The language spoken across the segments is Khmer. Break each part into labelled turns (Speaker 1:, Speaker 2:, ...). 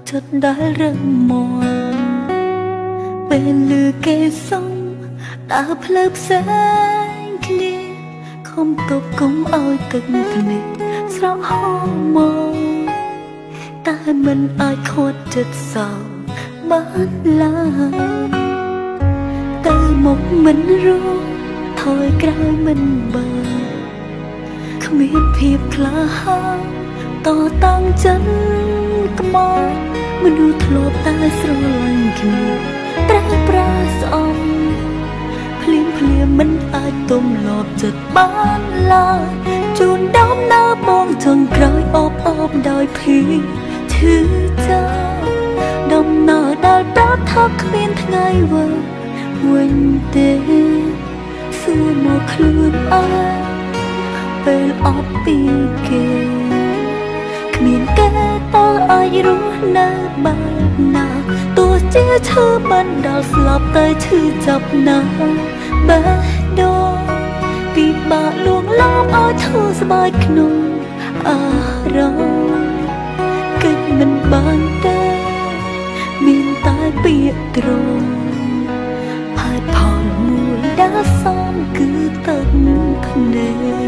Speaker 1: ចិត្តដែលរឹងមាំពេលលឺគេសុំដើរផ្លូវផ្សេងគ្នាខំទប់កុំឲ្យទឹកភ្នែកស្រក់ហូរមកតែមិនអាចខត់ចិត្តសោបានឡើយទៅមុខមិនរួចថយក្រោយមិនបើគ្មានភាពក្លាហានតតាំងចិត្តក្បត់មនុស្សធ្លាប់តែស្រឡាញ់គ្នាប្រែប្រាស្អំភ្លាមមិនអាចទំលាប់ចិត្តបានឡើយជួនដើមនៅបងចុងក្រោយអបដោយភីឈឺចាំដំណើរដែលប្រាប់ថាគ្មានថ្ងៃវិលវិញទេសួរមកខ្លួនអើយពេលអត់ពីគេគ្មានគេតើអាចរស់នៅបែបណាទោះជាឈឺមិនដល់ស្លាប់តែឈឺចាប់ណាស់បេះដូងពិបាកលួងលោមឲ្យធូរស្បើយក្នុងអារម្មណ៍គិតមិនបានទេមានតែពាក្យត្រង់ហេតុផលមួយដែលសំគឺទឹកភ្នែក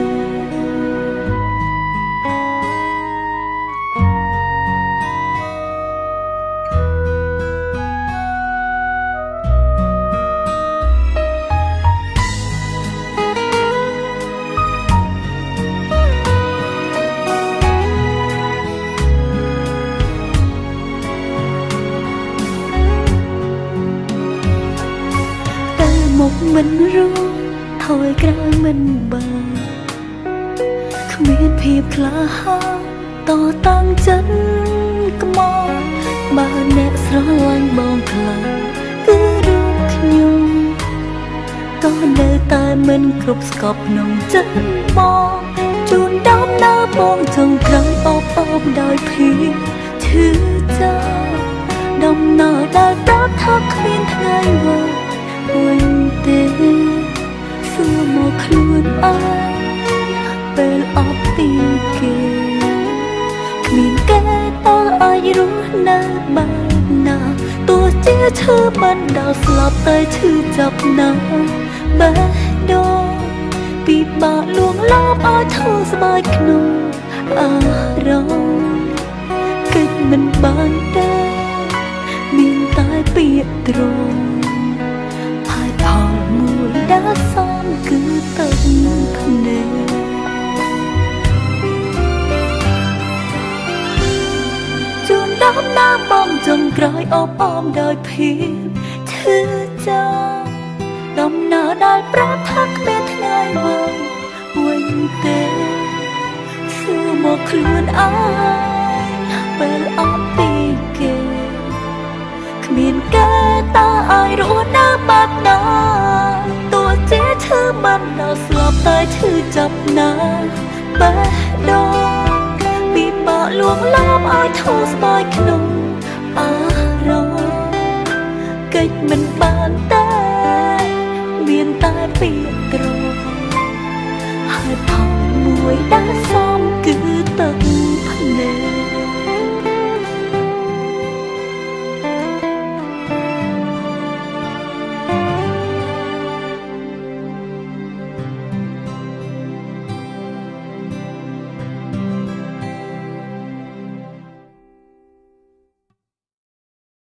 Speaker 1: មុខមិនរួចថយក្រោយមិនបើគ្មានភាពក្លាហានតតាំងចិត្តក្បត់បើអ្នកស្រឡាញ់បងខ្លាំងគឺរូបខ្ញុំក៏នៅតែមិនគ្រប់ស្កប់ក្នុងចិត្តបងជួនដើមនៅបងចុងក្រោយអបដោយភាពឈឺចាំដំណើរដែលប្រាប់ថាគ្មានថ្ងៃវិលវិញទេសួរមកខ្លួនអើយពេលអត់ពីគេគ្មានគេតើអាចរស់នៅបែបណាទោះជាឈឺមិនដល់ស្លាប់តែឈឺចាប់ណាស់បេះដូងពិបាកលួងលោមឲ្យធូរស្បើយក្នុងអារម្មណ៍គិតមិនបានទេមានតែពាក្យត្រង់ផលមួយដែលសំគឺទឹកភ្នែកជួនដើមណាបងចុងក្រោយអបដោយភាពឈឺចាំដំណើរដែលប្រាប់ថាគ្មានថ្ងៃវិលវិញទេសួរមកខ្លួនអើយពេលអត់ពីគេគ្មានគេតើឲ្យរស់នៅបែបណាទោះជាឈឺមិនដល់ស្លាប់តែឈឺចាប់ណាស់បេះដូងពិបាកលួងលោមឲ្យធូរស្បើយក្នុងអារម្មណ៍កិច្ចមិនបាន